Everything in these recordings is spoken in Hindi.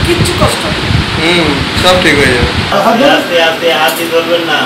কিচ্ছু কষ্ট সব ঠিক হয়ে যাবে। আস্তে আস্তে হাত ধরবেন না।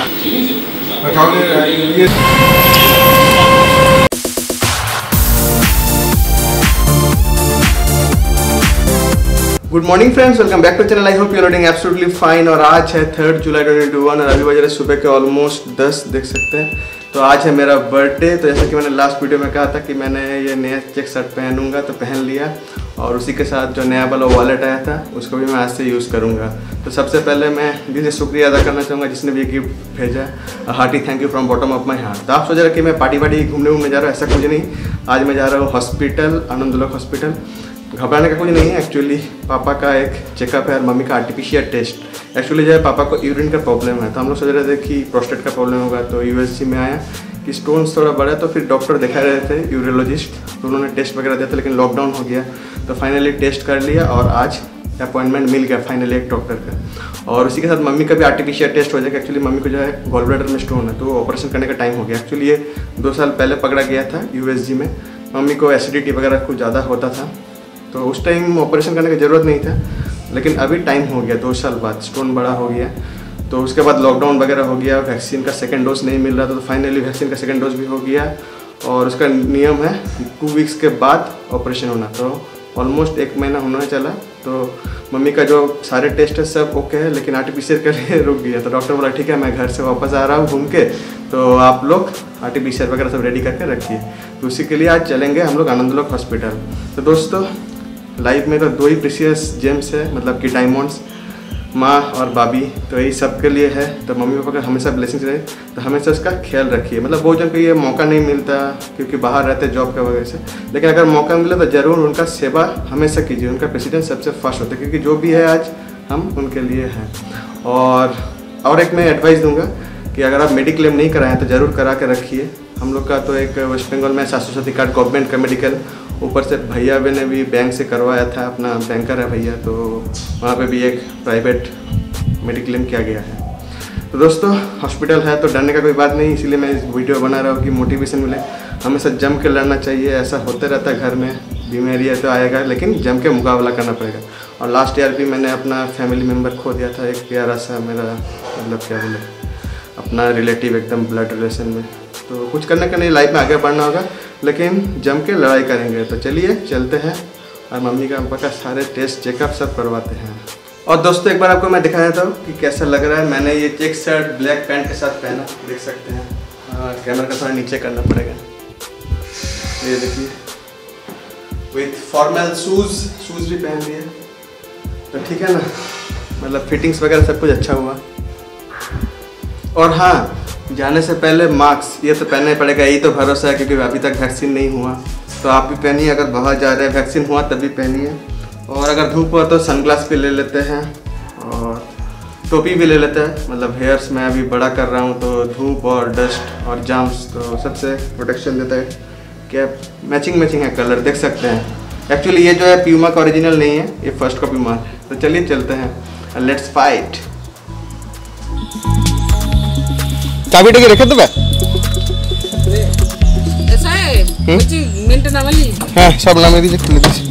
Good morning friends, welcome back to channel. I hope you loading absolutely fine. और आज है 3 जुलाई 2021 और अभी बज रहे सुबह के ऑलमोस्ट 10 देख सकते हैं। तो आज है मेरा बर्थडे। तो जैसा कि मैंने लास्ट वीडियो में कहा था कि मैंने ये नया चेक शर्ट पहनूंगा, तो पहन लिया। और उसी के साथ जो नया वाला वॉलेट आया था उसको भी मैं आज से यूज़ करूँगा। तो सबसे पहले मैं दिल से शुक्रिया अदा करना चाहूँगा जिसने भी ये गिफ्ट भेजा। Hearty thank you from bottom of my heart. तो आप सोच रहे कि मैं पार्टी घूमने जा रहा हूँ, ऐसा कुछ नहीं। आज मैं जा रहा हूँ हॉस्पिटल, आनंद लोक हॉस्पिटल। घबराने का कुछ नहीं है। एक्चुअली पापा का एक चेकअप है और मम्मी का आर्टिफिशियल टेस्ट। एक्चुअली जो है पापा को यूरिन का प्रॉब्लम है, तो हम लोग सोच रहे थे कि प्रोस्टेट का प्रॉब्लम होगा। तो यूएसजी में आया कि स्टोन्स थोड़ा बड़ा है, तो फिर डॉक्टर दिखा रहे थे यूरोलॉजिस्ट, तो उन्होंने टेस्ट वगैरह दिया था, लेकिन लॉकडाउन हो गया। तो फाइनली टेस्ट कर लिया और आज अपॉइंटमेंट मिल गया फाइनली एक डॉक्टर का। और उसी के साथ मम्मी का भी आर्टिफिशियल टेस्ट हो जाएगा। एक्चुअली मम्मी को जो है गॉल ब्लैडर में स्टोन है, तो ऑपरेशन करने का टाइम हो गया। एक्चुअली ये 2 साल पहले पकड़ा गया था यूएसजी में। मम्मी को एसिडिटी वगैरह कुछ ज़्यादा होता था, तो उस टाइम ऑपरेशन करने की ज़रूरत नहीं था, लेकिन अभी टाइम हो गया 2 साल बाद, स्टोन बड़ा हो गया। तो उसके बाद लॉकडाउन वगैरह हो गया, वैक्सीन का सेकंड डोज नहीं मिल रहा था, तो फाइनली वैक्सीन का सेकंड डोज भी हो गया। और उसका नियम है 2 वीक्स के बाद ऑपरेशन होना। तो ऑलमोस्ट 1 महीना होने चला। तो मम्मी का जो सारे टेस्ट है सब ओके है, लेकिन आर्टिफिशियल के लिए रुक गया। तो डॉक्टर बोला ठीक है, मैं घर से वापस आ रहा हूँ घूम के, तो आप लोग आर्टिफिशियल वगैरह सब रेडी करके रखिए। तो उसी के लिए आज चलेंगे हम लोग आनंद लोक हॉस्पिटल। तो दोस्तों लाइफ में तो 2 ही प्रीशियस जेम्स है, मतलब कि डायमंड्स, माँ और बाबी। तो यही सबके लिए है। तो मम्मी पापा का हमेशा ब्लेसिंग्स रहे, तो हमेशा उसका ख्याल रखिए। मतलब बहुत जन को ये मौका नहीं मिलता क्योंकि बाहर रहते जॉब का वजह से, लेकिन अगर मौका मिले तो ज़रूर उनका सेवा हमेशा कीजिए। उनका प्रेसिडेंट सबसे फर्स्ट होता है, क्योंकि जो भी है आज हम उनके लिए हैं। और एक मैं एडवाइस दूँगा कि अगर आप मेडिक्लेम नहीं कराएं तो ज़रूर करा के रखिए। हम लोग का तो एक वेस्ट बंगाल में स्वास्थ्य साथी कार्ड गवर्नमेंट का मेडिकल, ऊपर से भैया ने भी बैंक से करवाया था, अपना बैंकर है भैया, तो वहाँ पे भी एक प्राइवेट मेडिक्लेम किया गया है। तो दोस्तों हॉस्पिटल है तो डरने का कोई बात नहीं, इसीलिए मैं इस वीडियो बना रहा हूँ कि मोटिवेशन मिले। हमेशा जम के लड़ना चाहिए। ऐसा होते रहता है घर में, बीमारी है तो आएगा, लेकिन जम के मुकाबला करना पड़ेगा। और लास्ट ईयर भी मैंने अपना फैमिली मेम्बर खो दिया था, एक प्यारा सा मेरा, मतलब क्या बोले, अपना रिलेटिव एकदम ब्लड रिलेशन में। तो कुछ करने का नहीं, लाइफ में आगे बढ़ना होगा, लेकिन जम के लड़ाई करेंगे। तो चलिए चलते हैं और मम्मी का पापा का सारे टेस्ट चेकअप सब करवाते हैं। और दोस्तों एक बार आपको मैं दिखाया था कि कैसा लग रहा है। मैंने ये चेक शर्ट ब्लैक पैंट के साथ पहना, देख सकते हैं। कैमरा का थोड़ा नीचे करना पड़ेगा। ये देखिए, विथ फॉर्मल शूज़ भी पहन लिए। तो ठीक है ना, मतलब फिटिंग्स वगैरह सब कुछ अच्छा हुआ। और हाँ, जाने से पहले मास्क ये तो पहनना ही पड़ेगा, यही तो भरोसा है, क्योंकि अभी तक वैक्सीन नहीं हुआ। तो आप भी पहनिए, अगर बाहर जा रहे हैं, वैक्सीन हुआ तभी पहनिए। और अगर धूप हुआ तो सनग्लास भी ले लेते हैं और टोपी भी ले लेते हैं। मतलब हेयर्स मैं अभी बड़ा कर रहा हूँ, तो धूप और डस्ट और जाम्स तो सबसे प्रोटेक्शन देता है। कैप मैचिंग है, कलर देख सकते हैं। एक्चुअली ये जो है प्यूमा का ओरिजिनल नहीं है, ये फर्स्ट का प्यूमा है। तो चलिए चलते हैं, लेट्स फाइट। चाबी टेके रखे देबे ऐसा है कुछ मिनट ना वाली। हाँ सब नामे दीजिए, खुले दीजिए।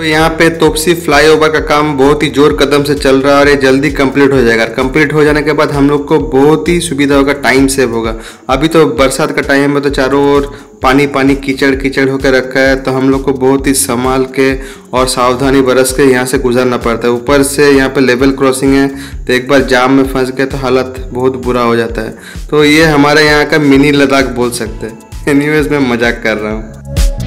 तो यहाँ पे तोपसी फ्लाईओवर का काम बहुत ही जोर कदम से चल रहा है और ये जल्दी कंप्लीट हो जाएगा। कंप्लीट हो जाने के बाद हम लोग को बहुत ही सुविधा होगा, टाइम सेव होगा। अभी तो बरसात का टाइम है तो चारों ओर पानी पानी कीचड़ कीचड़ होकर रखा है, तो हम लोग को बहुत ही संभाल के और सावधानी बरस के यहाँ से गुजरना पड़ता है। ऊपर से यहाँ पे लेवल क्रॉसिंग है, तो एक बार जाम में फंस गए तो हालत बहुत बुरा हो जाता है। तो ये हमारे यहाँ का मिनी लद्दाख बोल सकते हैं। एनीवेज मैं मजाक कर रहा हूँ।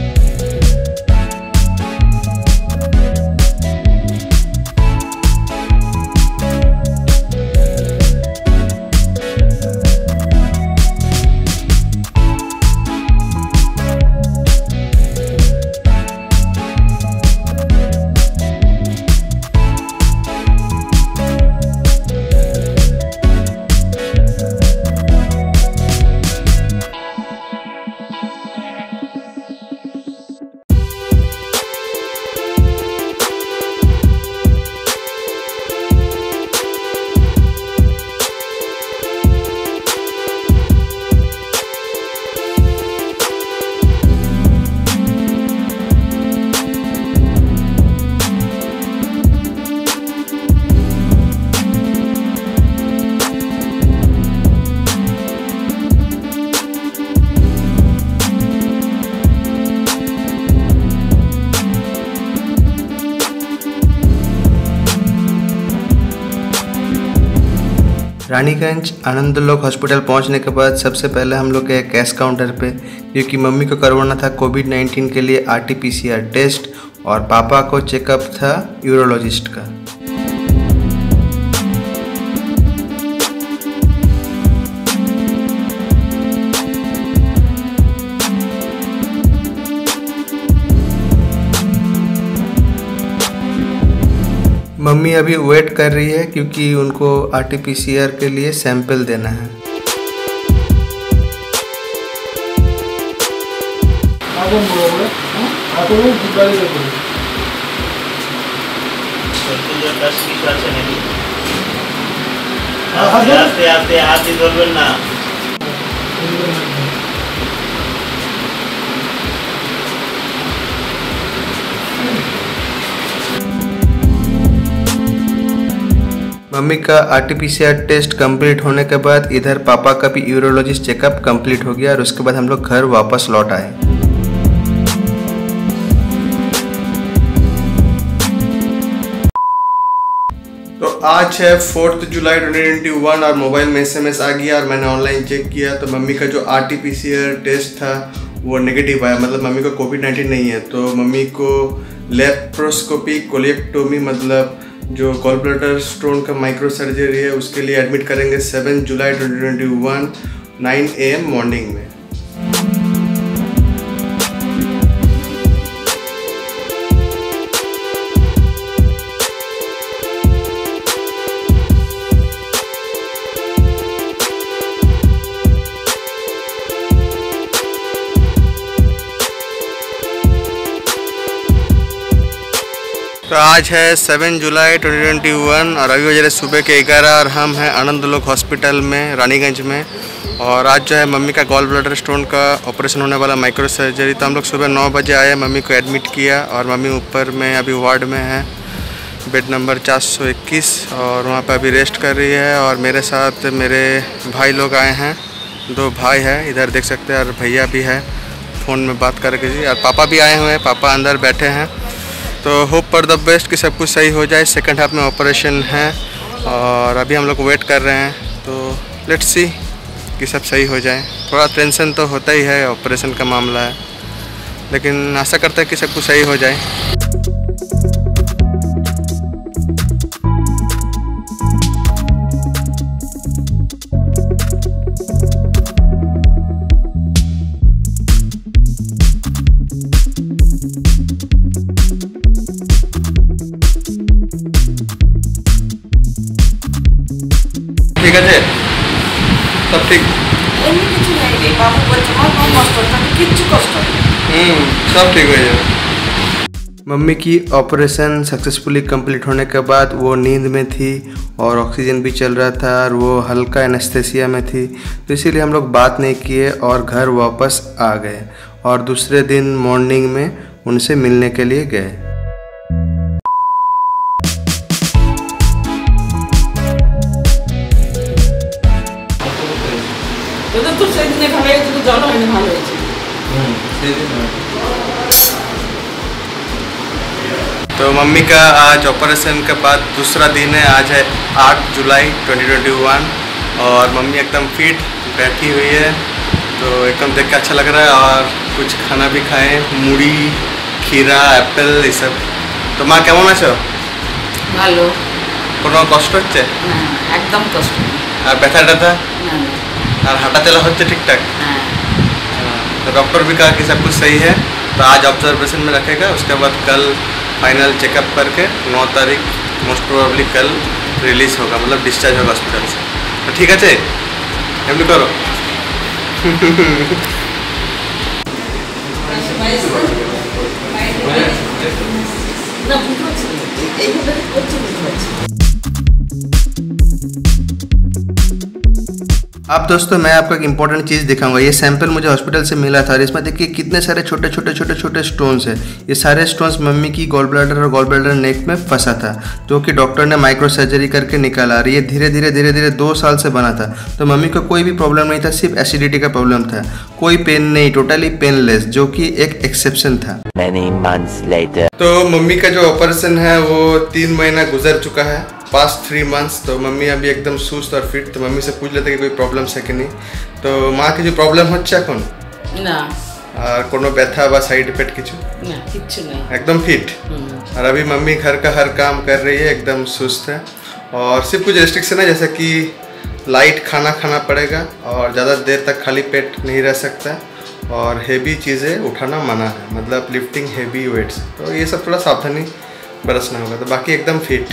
रानीगंज आनंदलोक हॉस्पिटल पहुंचने के बाद सबसे पहले हम लोग गए कैश काउंटर पे, क्योंकि मम्मी को करवाना था कोविड-19 के लिए RT-PCR टेस्ट और पापा को चेकअप था यूरोलॉजिस्ट का। मम्मी अभी वेट कर रही है क्योंकि उनको RT-PCR के लिए सैंपल देना है। আস্তে আস্তে হাত দিয়ে ধরবেন না। मम्मी का RT-PCR टेस्ट कंप्लीट होने के बाद इधर पापा का भी यूरोलॉजिस्ट चेकअप कंप्लीट हो गया और उसके बाद हम लोग घर वापस लौट आए। तो आज है 4 जुलाई 2021 और मोबाइल में SMS आ गया और मैंने ऑनलाइन चेक किया तो मम्मी का जो RT-PCR टेस्ट था वो नेगेटिव आया, मतलब मम्मी को कोविड-19 नहीं है। तो मम्मी को लेप्रोस्कोपी कोलिएक्टोमी मतलब जो गॉल ब्लैडर स्टोन का माइक्रो सर्जरी है उसके लिए एडमिट करेंगे 7 जुलाई 2021 9 AM मॉर्निंग में। तो आज है 7 जुलाई 2021 और अभी बज रहे सुबह के 11 और हम हैं आनंदलोक हॉस्पिटल में रानीगंज में। और आज जो है मम्मी का गॉल ब्लैडर स्टोन का ऑपरेशन होने वाला माइक्रो सर्जरी। तो हम लोग सुबह 9 बजे आए, मम्मी को एडमिट किया और मम्मी ऊपर में अभी वार्ड में है, बेड नंबर 421 और वहाँ पर अभी रेस्ट कर रही है। और मेरे साथ मेरे भाई लोग आए हैं, 2 भाई हैं इधर देख सकते हैं और भैया भी है फ़ोन में बात करके जी, और पापा भी आए हुए हैं, पापा अंदर बैठे हैं। तो होप फॉर द बेस्ट कि सब कुछ सही हो जाए। सेकंड हाफ में ऑपरेशन है और अभी हम लोग वेट कर रहे हैं, तो लेट्स सी कि सब सही हो जाए। थोड़ा टेंशन तो होता ही है, ऑपरेशन का मामला है, लेकिन आशा करते हैं कि सब कुछ सही हो जाए। ঠিক আছে, সব ঠিক, सब ठीक हो जाए। मम्मी की ऑपरेशन सक्सेसफुली कंप्लीट होने के बाद वो नींद में थी और ऑक्सीजन भी चल रहा था और वो हल्का एनेस्थेसिया में थी, तो इसीलिए हम लोग बात नहीं किए और घर वापस आ गए और दूसरे दिन मॉर्निंग में उनसे मिलने के लिए गए। তোদের তো সেই দিনে ভালো হয়েছে, তো জ্বর হয়নি, ভালো হয়েছে। तो मम्मी का आज ऑपरेशन के बाद दूसरा दिन है। आज है 8 जुलाई 2021 और मम्मी एकदम फिट बैठी हुई है, तो एकदम देख के अच्छा लग रहा है। और कुछ खाना भी खाए, मुड़ी, खीरा, एप्पल, ये सब। तो माँ কেমন আছো? ভালো কোনো কষ্ট হচ্ছে? না, একদম কষ্ট নেই। আর ব্যথা ট্যাথা না, না, আর হাঁটা চলা হচ্ছে ঠিকঠাক? হ্যাঁ। तो डॉक्टर भी कहा कि सब कुछ सही है, तो आज ऑब्जर्वेशन में रखेगा। उसके बाद कल फाइनल चेकअप करके 9 तारीख मोस्ट प्रोबेबली कल रिलीज होगा, मतलब डिस्चार्ज होगा हॉस्पिटल से। तो ठीक है एमनी करो। না, বুঝতে পারছি না। এইভাবে করছে, বুঝতে পারছি। अब दोस्तों मैं आपको एक इम्पोर्टेंट चीज़ दिखाऊंगा। ये सैंपल मुझे हॉस्पिटल से मिला था और इसमें देखिए कितने सारे छोटे छोटे स्टोन्स हैं। ये सारे स्टोन्स मम्मी की गॉल ब्लैडर और गॉल ब्लैडर नेक में फंसा था, जो कि डॉक्टर ने माइक्रो सर्जरी करके निकाला। और ये धीरे धीरे 2 साल से बना था। तो मम्मी को कोई भी प्रॉब्लम नहीं था, सिर्फ एसिडिटी का प्रॉब्लम था। कोई पेन नहीं, टोटली पेनलेस, जो कि एक एक्सेप्शन था। Many months later. तो मम्मी का जो ऑपरेशन है वो 3 महीना गुजर चुका है, पास्ट 3 मंथ्स। तो मम्मी अभी एकदम सुस्त और फिट। तो मम्मी से पूछ लेते कि कोई प्रॉब्लम है कि नहीं। तो माँ की जो प्रॉब्लम হচ্ছে এখন না, আর কোনো ব্যথা বা সাইড इफेक्ट কিছু না, কিচ্ছু নেই। एकदम फिट। और अभी मम्मी घर का हर काम कर रही है, एकदम सुस्त है। और सिर्फ कुछ रेस्ट्रिक्शन है, जैसे कि लाइट खाना खाना पड़ेगा और ज़्यादा देर तक खाली पेट नहीं रह सकता, और हेवी चीज़ें उठाना मना है, मतलब लिफ्टिंग हेवी वेट्स। तो ये सब थोड़ा सावधानी बरसना होगा। तो बाकी एकदम फिट।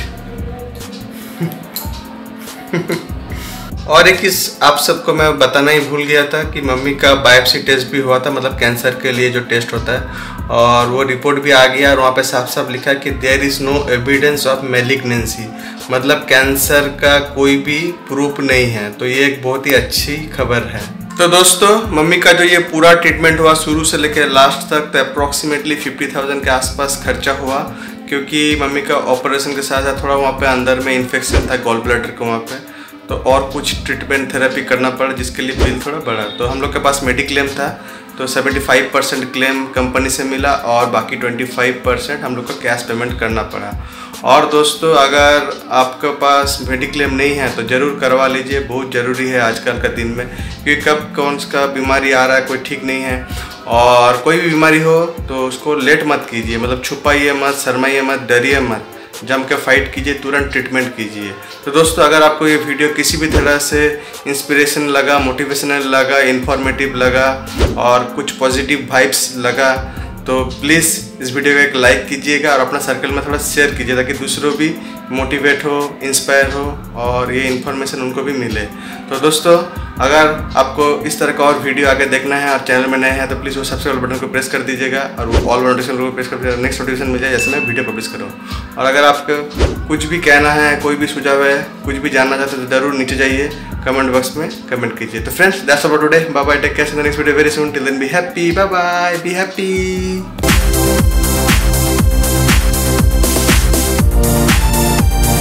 और एक चीज़ आप सबको मैं बताना ही भूल गया था कि मम्मी का बायोप्सी टेस्ट भी हुआ था, मतलब कैंसर के लिए जो टेस्ट होता है, और वो रिपोर्ट भी आ गया। और वहाँ पे साफ साफ लिखा है कि there is no evidence of malignancy, मतलब कैंसर का कोई भी प्रूफ नहीं है। तो ये एक बहुत ही अच्छी खबर है। तो दोस्तों मम्मी का जो ये पूरा ट्रीटमेंट हुआ शुरू से लेकर लास्ट तक, तो अप्रॉक्सीमेटली 50,000 के आसपास खर्चा हुआ, क्योंकि मम्मी का ऑपरेशन के साथ साथ थोड़ा वहाँ पे अंदर में इन्फेक्शन था गॉल ब्लैडर के वहाँ पे, तो और कुछ ट्रीटमेंट थेरेपी करना पड़ा, जिसके लिए बिल थोड़ा बढ़ा। तो हम लोग के पास मेडिक्लेम था, तो 75% क्लेम कंपनी से मिला और बाकी 25% हम लोग को कैश पेमेंट करना पड़ा। और दोस्तों अगर आपके पास मेडिक्लेम नहीं है तो ज़रूर करवा लीजिए, बहुत ज़रूरी है आजकल का दिन में, क्योंकि कब कौन सा बीमारी आ रहा है कोई ठीक नहीं है। और कोई भी बीमारी हो तो उसको लेट मत कीजिए, मतलब छुपाइए मत, शर्माइए मत, डरिए मत, जम के फाइट कीजिए, तुरंत ट्रीटमेंट कीजिए। तो दोस्तों अगर आपको ये वीडियो किसी भी तरह से इंस्पिरेशन लगा, मोटिवेशनल लगा, इन्फॉर्मेटिव लगा और कुछ पॉजिटिव वाइब्स लगा, तो प्लीज़ इस वीडियो को एक लाइक कीजिएगा और अपना सर्कल में थोड़ा शेयर कीजिए, ताकि दूसरों भी मोटिवेट हो, इंस्पायर हो और ये इन्फॉर्मेशन उनको भी मिले। तो दोस्तों अगर आपको इस तरह का और वीडियो आगे देखना है और चैनल में नए हैं तो प्लीज़ वो सब्सक्राइब बटन को प्रेस कर दीजिएगा और वो ऑल नोटिफिकेशन को प्रेस कर दीजिएगा, नेक्स्ट नोटिफिकेशन मिल जाए जैसे मैं वीडियो पब्लिश करूँ। और अगर आपको कुछ भी कहना है, कोई भी सुझाव है, कुछ भी जानना चाहते हैं तो ज़रूर नीचे जाइए कमेंट बॉक्स में कमेंट कीजिए। तो friends that's about today, bye bye, take care, see you in the next video very soon, till then be happy, bye bye, be happy.